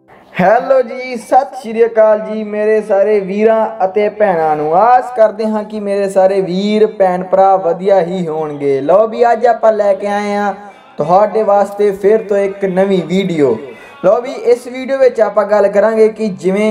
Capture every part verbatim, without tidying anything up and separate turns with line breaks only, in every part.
Hello ਜੀ, ਸਤਿ ਸ਼੍ਰੀ ਅਕਾਲ ਜੀ ਮੇਰੇ ਸਾਰੇ ਵੀਰਾਂ ਅਤੇ ਭੈਣਾਂ ਨੂੰ। ਆਸ ਕਰਦੇ ਹਾਂ ਕਿ ਮੇਰੇ ਸਾਰੇ ਵੀਰ ਭੈਣ ਭਰਾ ਵਧੀਆ ਹੀ ਹੋਣਗੇ। ਲਓ ਵੀ ਅੱਜ ਆਪਾਂ ਲੈ ਕੇ ਆਏ ਹਾਂ ਤੁਹਾਡੇ ਵਾਸਤੇ ਫਿਰ ਤੋਂ ਇੱਕ ਨਵੀਂ ਵੀਡੀਓ। ਲਓ ਵੀ ਇਸ ਵੀਡੀਓ ਵਿੱਚ ਆਪਾਂ ਗੱਲ ਕਰਾਂਗੇ ਕਿ ਜਿਵੇਂ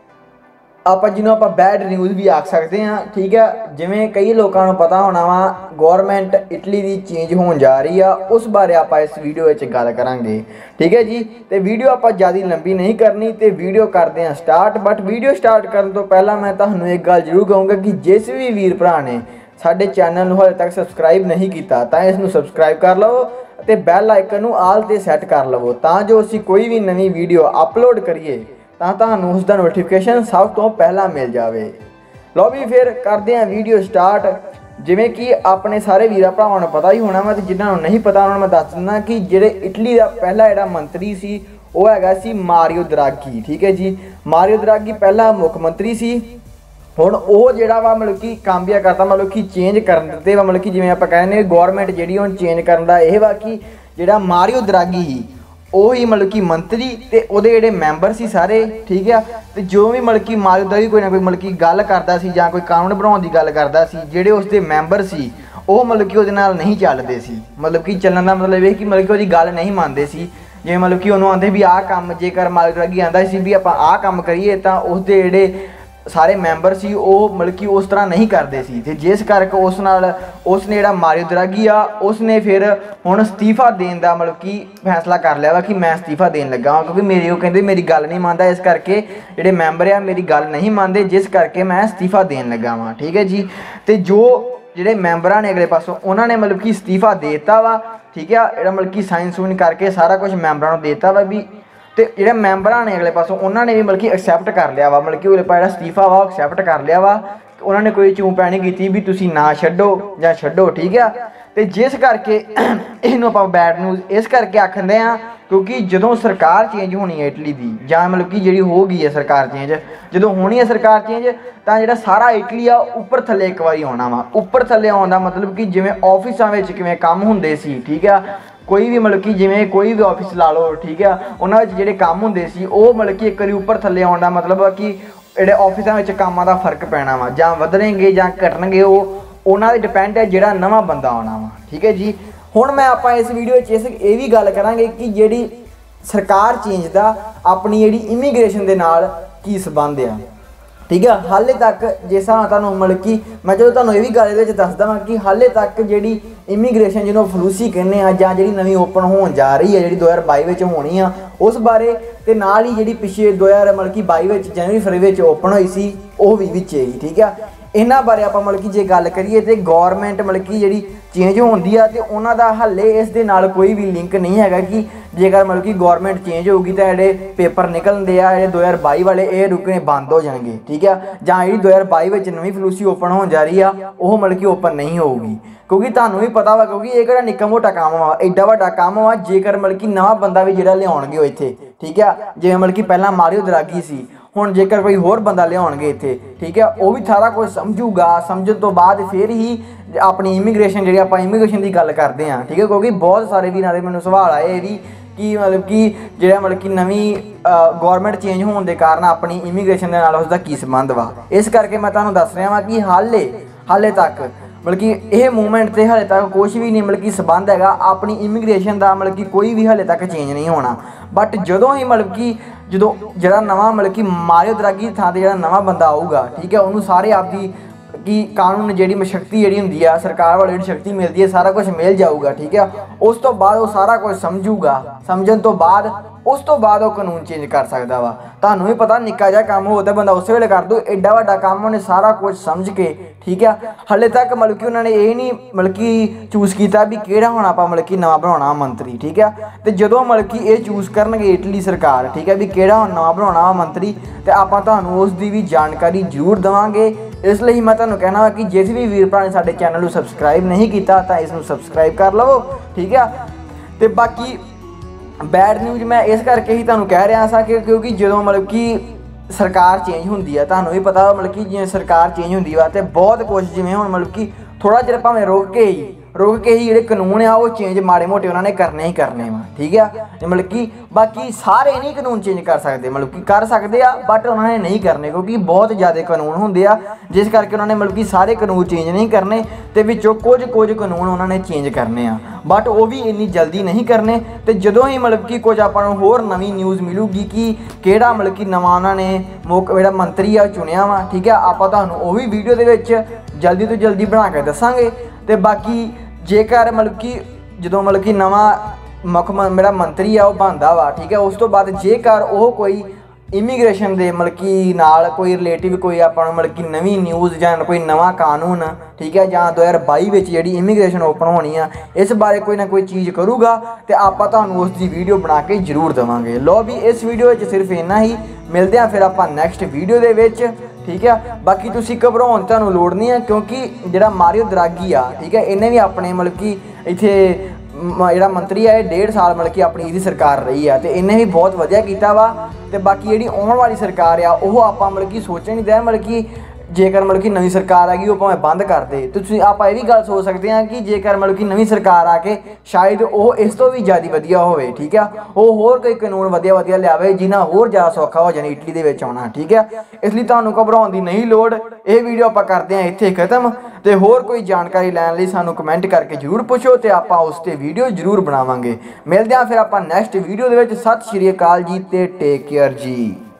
ਆਪਾਂ ਜਿਹਨੂੰ ਆਪਾਂ ਬੈਡ ਨਿਊਜ਼ भी आख सकते हैं, ठीक है। जिमें कई लोगों को पता होना वा गौरमेंट इटली की चेंज होने जा रही है, उस बारे आप इस वीडियो में गल करांगे, ठीक है जी। तो वीडियो आप ज़्यादा लंबी नहीं करनी, तो वीडियो करते हैं स्टार्ट। बट वीडियो स्टार्ट करने तो पहला मैं तुहानू एक गल जरूर कहूँगा कि जिस भी वीर भरा ने साडे चैनल नूं हाले तक सबसक्राइब नहीं किया तो इसनूं सबसक्राइब कर लवो ते बैल आइकन नूं आल ते सैट कर लवो, तां जो असीं कोई भी नवीं वीडियो अपलोड करिए ਤਾਂ ਤੁਹਾਨੂੰ ਉਸ ਦਾ ਨੋਟੀਫਿਕੇਸ਼ਨ ਸਭ ਤੋਂ ਪਹਿਲਾਂ ਮਿਲ ਜਾਵੇ। ਲਓ ਵੀ ਫਿਰ ਕਰਦੇ ਹਾਂ ਵੀਡੀਓ ਸਟਾਰਟ। ਜਿਵੇਂ ਕਿ ਆਪਣੇ ਸਾਰੇ ਵੀਰਾਂ ਭਰਾਵਾਂ ਨੂੰ ਪਤਾ ਹੀ ਹੋਣਾ ਵਾ, ਤੇ ਜਿਨ੍ਹਾਂ ਨੂੰ ਨਹੀਂ ਪਤਾ ਉਹਨਾਂ ਨੂੰ ਮੈਂ ਦੱਸ ਦਿੰਦਾ ਕਿ ਜਿਹੜੇ ਇਟਲੀ ਦਾ ਪਹਿਲਾ ਜਿਹੜਾ ਮੰਤਰੀ ਸੀ ਉਹ ਹੈਗਾ ਸੀ ਮਾਰੀਓ ਦਰਾਗੀ, ਠੀਕ ਹੈ ਜੀ। ਮਾਰੀਓ ਦਰਾਗੀ ਪਹਿਲਾ ਮੁੱਖ ਮੰਤਰੀ ਸੀ। ਹੁਣ ਉਹ ਜਿਹੜਾ ਵਾ ਮਤਲਬ ਕਿ ਕਾਮਯਾਬ ਕਰਤਾ, ਮਤਲਬ ਕਿ ਚੇਂਜ ਕਰਨ ਦਿੱਤੇ ਵਾ, ਮਤਲਬ ਕਿ ਜਿਵੇਂ ਆਪਾਂ ਕਹਿੰਦੇ ਗੌਰਮੈਂਟ ਜਿਹੜੀ ਹੁਣ ਚੇਂਜ ਕਰਨ ਦਾ ਇਹ ਵਾ ਕਿ ਜਿਹੜਾ ਮਾਰੀਓ ਦਰਾਗੀ ਸੀ ਉਹੀ मतलब कि मंत्री ते ਉਹਦੇ ਜਿਹੜੇ ਮੈਂਬਰ ਸੀ ਸਾਰੇ, ठीक है। ਤੇ ਜੋ ਵੀ मतलब कि ਮਾਰੀਓ ਦਰਾਗੀ ਕੋਈ ਨਾ ਕੋਈ मतलब कि ਗੱਲ ਕਰਦਾ ਸੀ ਜਾਂ ਕੋਈ ਕਾਨੂੰਨ ਬਣਾਉਣ ਦੀ ਗੱਲ ਕਰਦਾ ਸੀ, ਜਿਹੜੇ ਉਸਦੇ ਮੈਂਬਰ ਸੀ ਉਹ मतलब कि ਉਹਦੇ ਨਾਲ ਨਹੀਂ ਚੱਲਦੇ ਸੀ। मतलब कि ਚੱਲਣ ਦਾ ਮਤਲਬ ਇਹ ਕਿ मतलब कि ਉਹਦੀ ਗੱਲ ਨਹੀਂ ਮੰਨਦੇ ਸੀ। ਜਿਵੇਂ मतलब कि ਉਹਨੂੰ ਆਂਦੇ ਵੀ ਆਹ ਕੰਮ ਜੇਕਰ ਮਾਰੀਓ ਦਰਾਗੀ ਆਂਦਾ ਸੀ ਵੀ ਆਪਾਂ ਆਹ ਕੰਮ ਕਰੀਏ ਤਾਂ ਉਸਦੇ ਜਿਹੜੇ ਸਾਰੇ ਮੈਂਬਰ ਸੀ ਉਹ मतलब कि उस तरह नहीं करते सी, ते जिस करके उस नाल उसने जिहड़ा मारीओ दरागी आ उसने फिर हुण अस्तीफा देण दा मतलब कि फैसला कर लिया वा कि मैं अस्तीफा देण लगा, क्योंकि मेरी वो कहंदे मेरी गल नहीं मानदा, इस करके जिहड़े मैंबर आ मेरी गल नहीं मानते, जिस करके मैं अस्तीफा देण लगा वां, ठीक है जी। तो जो जिहड़े मैंबरां ने अगले पासों उन्होंने मतलब कि अस्तीफा दे दित्ता वा, ठीक है। जिहड़ा मतलब कि साइन सूइन करके सारा कुछ मैंबरां नूं देता वा भी, तो जो मैंबरां ने अगले पासों उन्होंने भी मतलब कि एक्सैप्ट कर लिया वा, मतलब कि वो जो अस्तीफा वा एक्सैप्ट कर लिया वा। उन्होंने कोई चूं पै नहीं की भी तुसीं ना छड्डो जां छड्डो, ठीक है। तो जिस करके इहनूं आपां बैड न्यूज़ इस करके आखदे आ क्योंकि जदों सरकार चेंज होनी है इटली की जां मतलब कि जिहड़ी हो गई है सरकार चेंज, जदों होनी है सरकार चेंज तां जिहड़ा सारा इटली आ उपर थल्ले एक बारी आउणा वा। उपर थल्ले आउण दा मतलब कि जिवें ऑफिसां विच किवें काम हुंदे सी, ठीक है। कोई भी मतलब कि जिमें कोई भी ऑफिस ला लो, ठीक है, उन्होंने जिहड़े काम हुंदे सी वो मतलब कि एक बारी उपर थल्ले आउण दा मतलब कि जिहड़े ऑफिसां विच कामां दा फर्क पैना वा, जां वधणगे जां घटणगे, वो उन्हां ते डिपेंड है जिहड़ा नवां बंदा आउणा वा, ठीक है जी। हुण मैं आपां इस वीडियो च इस ये भी गल करांगे कि जिहड़ी सरकार चेंज दा अपनी जिहड़ी इमीग्रेशन दे नाल की संबंध है, ठीक है। हाले तक जिस हिसाब तुहानूं मतलब कि मैं जो तुहानूं ये भी गल इहदे विच दसदा वां कि हाले तक जिहड़ी इमीग्रेशन जिन्हों फलूसी कहने आ जां जिहड़ी नवीं ओपन होण जा रही है जिहड़ी दो हज़ार बाई विच होनी आ उस बारे, ते नाल ही जिहड़ी पिछे दो हज़ार मतलब कि by which January February which open होई सी वो भी विच ही, ठीक है। इन्हां बारे आपां मतलब कि जे गल करिए तो गौरमेंट मतलब कि जिहड़ी चेंज होंदी आ ते उन्हां दा हाले इस दे नाल कोई भी लिंक नहीं हैगा कि जेकर मतलब कि गौरमेंट चेंज होगी तो जिहड़े पेपर निकलते आ जिहड़े दो हज़ार बाई वाले ये रुकने बंद हो जाएंगे, ठीक है। जां जिहड़ी दो हज़ार बाई विच नवीं फलूसी ओपन होने जा रही आ वो मतलब कि ओपन नहीं होगी, क्योंकि तुहानूं भी पता वा क्योंकि ये किहड़ा निक्का मोटा काम वा, एड्डा वड्डा काम वा। जेकर मतलब कि नवां बंदा भी जिहड़ा लिआउणगे वो इत्थे, ठीक है, जिवें मतलब कि पहलां मारीओ दरागी सी, हुण जेकर कोई होर बंदा लिआउणगे इत्थे, ठीक है, वो भी सारा कुछ समझूगा, समझण तो बाद फिर ही अपनी इमीग्रेशन जिहड़ी आपां इमीग्रेशन की गल करते हैं, ठीक है। क्योंकि बहुत सारे वीरां दे मैनूं सवाल आए भी कि मतलब कि जिहड़ा मतलब कि नवीं गौरमेंट चेंज होने के कारण अपनी इमीग्रेशन के नाल उसका की संबंध वा। इस करके मैं तुहानूं दस रहा कि हाले हाले तक मतलब कि यह मूवमेंट से हाले तक कुछ भी नहीं मतलब कि संबंध है अपनी इमीग्रेशन का, मतलब कि कोई भी हाले तक चेंज नहीं होना। बट जदों ही मतलब कि जो जरा नवा मतलब कि मारीओ दरागी थां ते जरा नवा बंदा आऊगा, ठीक है, उन्होंने सारे आपकी कि कानून जी शक्ति जी होंगी है सरकार वाली जी शक्ति मिलती है, सारा कुछ मिल जाऊगा, ठीक है। उस तो बाद वो सारा कुछ समझूगा, समझन तो बाद उस तो बाद वो कानून चेंज कर सकता वा। तुहानूं भी पता निक्का जिहा काम हो तो बंदा उस वेले कर दो, एड्डा वड्डा काम उन्हें सारा कुछ समझ के, ठीक है। हाले तक मतलब कि उन्होंने ये नहीं मतलब कि चूज़ किया भी किहड़ा हुण आपां मतलब कि नवां बनाउणा मंत्री, ठीक है। तो जदों मतलब कि ये चूज़ करनगे इटली सरकार, ठीक है, भी किहड़ा हुण नवां बनाउणा मंत्री, तो आपां तुहानूं उस दी भी जानकारी जरूर देवांगे। इसलिए मैं तुहानूं कहना वा कि जिस भी वीर भरा ने साडे चैनल नूं सबसक्राइब नहीं किया तो इसनूं सबसक्राइब कर लवो, ठीक है। तो बाकी बैड न्यूज़ मैं इस करके ही तुहानूं कह रहा सा कि क्योंकि जदों मतलब कि सरकार चेंज होंदी है, तुहानूं भी पता मतलब कि जिवें सरकार चेंज होंदी वा ते बहुत कुछ जिवें हुण मतलब कि थोड़ा चिर भावें रुक के ही रुक के ही ਜਿਹੜੇ ਕਾਨੂੰਨ ਆ ਉਹ ਚੇਂਜ ਮਾੜੇ ਮੋਟੇ ਉਹਨਾਂ ਨੇ ਕਰਨੇ ਹੀ ਕਰਨੇ ਵਾ ਠੀਕ ਆ ਤੇ ਮਤਲਬ ਕਿ ਬਾਕੀ ਸਾਰੇ ਨਹੀਂ ਕਾਨੂੰਨ ਚੇਂਜ ਕਰ ਸਕਦੇ ਮਤਲਬ ਕਿ ਕਰ ਸਕਦੇ ਆ ਬਟ ਉਹਨਾਂ ਨੇ ਨਹੀਂ ਕਰਨੇ ਕਿਉਂਕਿ ਬਹੁਤ ਜ਼ਿਆਦਾ ਕਾਨੂੰਨ ਹੁੰਦੇ ਆ ਜਿਸ ਕਰਕੇ ਉਹਨਾਂ ਨੇ ਮਤਲਬ ਕਿ ਸਾਰੇ ਕਾਨੂੰਨ ਚੇਂਜ ਨਹੀਂ ਕਰਨੇ ਤੇ ਵਿੱਚੋਂ ਕੁਝ ਕੁਝ ਕਾਨੂੰਨ ਉਹਨਾਂ ਨੇ ਚੇਂਜ ਕਰਨੇ ਆ ਬਟ ਉਹ ਵੀ ਇੰਨੀ ਜਲਦੀ ਨਹੀਂ ਕਰਨੇ ਤੇ ਜਦੋਂ ਹੀ ਮਤਲਬ ਕਿ ਕੁਝ ਆਪਾਂ ਨੂੰ ਹੋਰ ਨਵੀਂ ਨਿਊਜ਼ ਮਿਲੂਗੀ ਕਿ ਕਿਹੜਾ ਮਤਲਬ ਕਿ ਨਵਾਂ ਉਹਨਾਂ ਨੇ ਮੁੱਖ ਜਿਹੜਾ ਮੰਤਰੀ ਆ ਚੁਣਿਆ ਵਾ ਠੀਕ ਆ ਆਪਾਂ ਤੁਹਾਨੂੰ ਉਹ ਵੀ ਵੀਡੀਓ ਦੇ ਵਿੱਚ ਜਲਦੀ ਤੋਂ ਜਲਦੀ ਬਣਾ ਕੇ ਦੱਸਾਂਗੇ ਤੇ ਬਾਕੀ ਜੇਕਰ ਮਤਲਬ ਕਿ ਜਦੋਂ ਮਤਲਬ ਕਿ ਨਵਾਂ ਮੁੱਖ ਮੇਰਾ ਮੰਤਰੀ ਆ ਉਹ ਬਣਦਾ ਵਾ ਠੀਕ ਹੈ ਉਸ ਤੋਂ ਬਾਅਦ ਜੇਕਰ ਉਹ ਕੋਈ ਇਮੀਗ੍ਰੇਸ਼ਨ ਦੇ ਮਤਲਬ ਕਿ ਨਾਲ ਕੋਈ ਰਿਲੇਟਿਵ ਕੋਈ ਆਪਾਂ ਨੂੰ ਮਤਲਬ ਕਿ ਨਵੀਂ ਨਿਊਜ਼ ਜਾਂ ਕੋਈ ਨਵਾਂ ਕਾਨੂੰਨ ਠੀਕ ਹੈ ਜਾਂ ਦੋ ਹਜ਼ਾਰ ਬਾਈ ਵਿੱਚ ਜਿਹੜੀ ਇਮੀਗ੍ਰੇਸ਼ਨ ਓਪਨ ਹੋਣੀ ਆ ਇਸ ਬਾਰੇ ਕੋਈ ਨਾ ਕੋਈ ਚੀਜ਼ ਕਰੂਗਾ ਤੇ ਆਪਾਂ ਤੁਹਾਨੂੰ ਉਸ ਦੀ ਵੀਡੀਓ ਬਣਾ ਕੇ ਜ਼ਰੂਰ ਦੇਵਾਂਗੇ ਲੋ ਵੀ ਇਸ ਵੀਡੀਓ ਵਿੱਚ ਸਿਰਫ ਇੰਨਾ ਹੀ ਮਿਲਦੇ ਆ ਫਿਰ ਆਪਾਂ ਨੈਕਸਟ ਵੀਡੀਓ ਦੇ ਵਿੱਚ ठीक है बाकी तुसी घबराउण दी तुहानूं लोड़ नहीं है क्योंकि जिहड़ा मारियो दरागी आ ठीक है इन्हें भी अपने मतलब कि इत्थे जिहड़ा मंत्री है डेढ़ साल मतलब कि अपनी इहदी सरकार रही है तो इन्हें भी बहुत वधिया कीता वा ते बाकी जिहड़ी आउण वाली सरकार आ ओह आपां मतलब कि सोचण नहीं दे मतलब कि जेकर मतलब कि नवी सरकार आ गई वो भावें बंद कर दे तो तुसीं आपां इह भी गल सोच सकते हैं कि जेकर मतलब कि नवी सरकार आके शायद वो इस तो भी ज़्यादा वधिया होवे ठीक है वो होर कोई कानून वधिया वधिया लियावे जिन्ना होर ज़्यादा सौखा हो जाए इटली दे विच आउणा ठीक है इसलिए तुहानूं घबराउण दी नहीं लोड़ ये वीडियो आपां करते हैं इत्थे खत्म तो होर कोई जानकारी लैण लई सानूं कमेंट करके जरूर पुछो तो आपां उस ते वीडियो जरूर बनावांगे मिलदे हां फिर आपां नैक्सट वीडियो दे विच सत श्री अकाल जी ते टेक केयर जी।